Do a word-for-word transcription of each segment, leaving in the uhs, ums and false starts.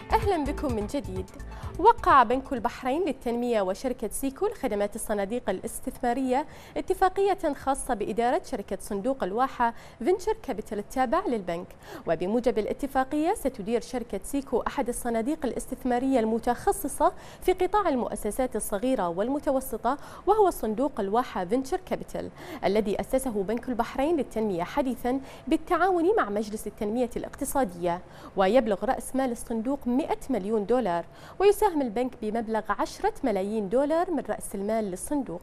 أهلا بكم من جديد. وقع بنك البحرين للتنمية وشركة سيكو لخدمات الصناديق الاستثمارية اتفاقية خاصة بإدارة شركة صندوق الواحة فينتشر كابيتال التابع للبنك. وبموجب الاتفاقية ستدير شركة سيكو أحد الصناديق الاستثمارية المتخصصة في قطاع المؤسسات الصغيرة والمتوسطة، وهو صندوق الواحة فينتشر كابيتال الذي أسسه بنك البحرين للتنمية حديثا بالتعاون مع مجلس التنمية الاقتصادية. ويبلغ رأس مال الصندوق مئة مليون دولار، ويساهم البنك بمبلغ عشرة ملايين دولار من رأس المال للصندوق.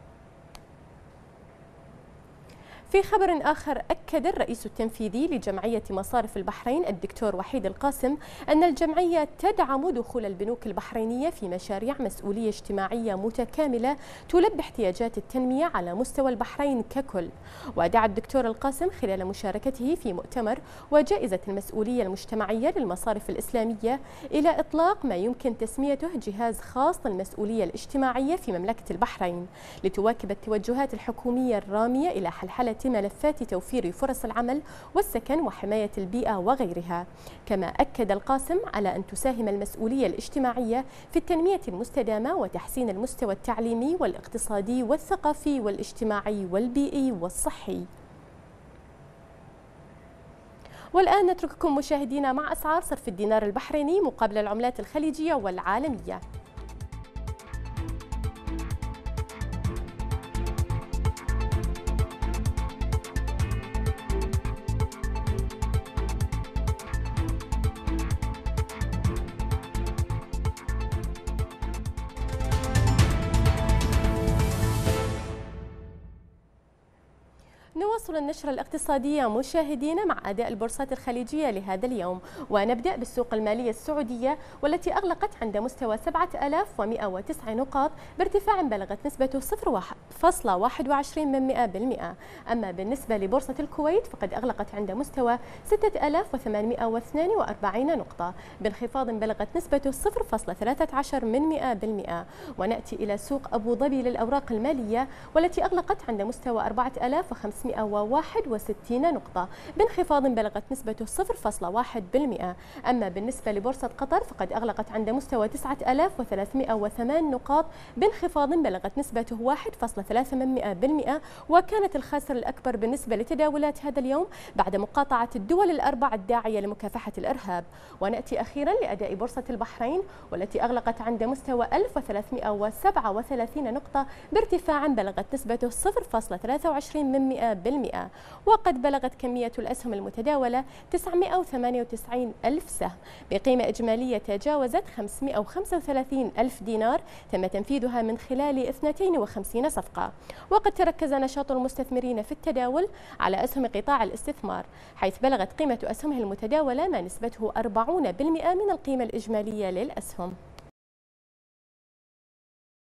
في خبر آخر، أكد الرئيس التنفيذي لجمعية مصارف البحرين الدكتور وحيد القاسم أن الجمعية تدعم دخول البنوك البحرينية في مشاريع مسؤولية اجتماعية متكاملة تلبي احتياجات التنمية على مستوى البحرين ككل. ودعا الدكتور القاسم خلال مشاركته في مؤتمر وجائزة المسؤولية المجتمعية للمصارف الإسلامية إلى إطلاق ما يمكن تسميته جهاز خاص للمسؤولية الاجتماعية في مملكة البحرين، لتواكب التوجهات الحكومية الرامية إلى حلحلة ملفات توفير فرص العمل والسكن وحماية البيئة وغيرها. كما أكد القاسم على أن تساهم المسؤولية الاجتماعية في التنمية المستدامة وتحسين المستوى التعليمي والاقتصادي والثقافي والاجتماعي والبيئي والصحي. والآن نترككم مشاهدينا مع أسعار صرف الدينار البحريني مقابل العملات الخليجية والعالمية. نواصل النشرة الاقتصادية مشاهدينا مع أداء البورصات الخليجية لهذا اليوم، ونبدأ بالسوق المالية السعودية والتي أغلقت عند مستوى سبعة آلاف ومئة وتسعة نقاط بارتفاع بلغت نسبته صفر فاصلة واحد وعشرين من مئة بالمئة. أما بالنسبة لبورصة الكويت فقد أغلقت عند مستوى ستة آلاف وثمانمئة واثنين وأربعين نقطة بانخفاض بلغت نسبته صفر فاصلة ثلاثة عشر من مئة بالمئة. ونأتي إلى سوق أبو ظبي للأوراق المالية والتي أغلقت عند مستوى أربعة آلاف وخمسمئة وواحد وستين نقطة بانخفاض بلغت نسبته صفر فاصلة واحد بالمئة. أما بالنسبة لبورصة قطر فقد أغلقت عند مستوى تسعة آلاف وثلاثمئة وثمانية نقاط بانخفاض بلغت نسبته واحد فاصلة ثلاثة من مئة بالمئة. وكانت الخاسر الأكبر بالنسبة لتداولات هذا اليوم بعد مقاطعة الدول الأربع الداعية لمكافحة الإرهاب. ونأتي أخيرا لأداء بورصة البحرين والتي أغلقت عند مستوى ألف وثلاثمئة وسبعة وثلاثين نقطة بارتفاع بلغت نسبته صفر فاصلة ثلاثة وعشرين من مئة بالمئة. وقد بلغت كمية الأسهم المتداولة تسعمئة وثمانية وتسعين ألف سهم بقيمة إجمالية تجاوزت خمسمئة وخمسة وثلاثين ألف دينار تم تنفيذها من خلال اثنتين وخمسين صفقة. وقد تركز نشاط المستثمرين في التداول على أسهم قطاع الاستثمار، حيث بلغت قيمة أسهمه المتداولة ما نسبته أربعين بالمئة من القيمة الإجمالية للأسهم.